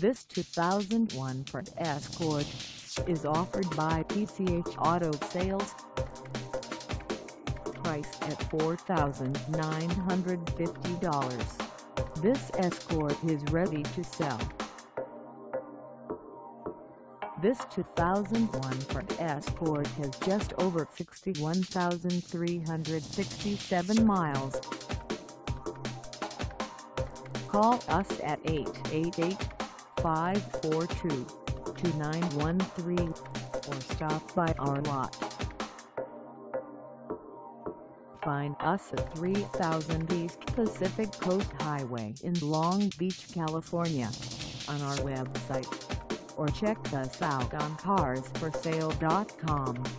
This 2001 Ford Escort is offered by PCH Auto Sales. Price at $4,950. This Escort is ready to sell. This 2001 Ford Escort has just over 61,367 miles. Call us at 888-542-2913 or stop by our lot. Find us at 3000 East Pacific Coast Highway in Long Beach, California, on our website, or check us out on carsforsale.com.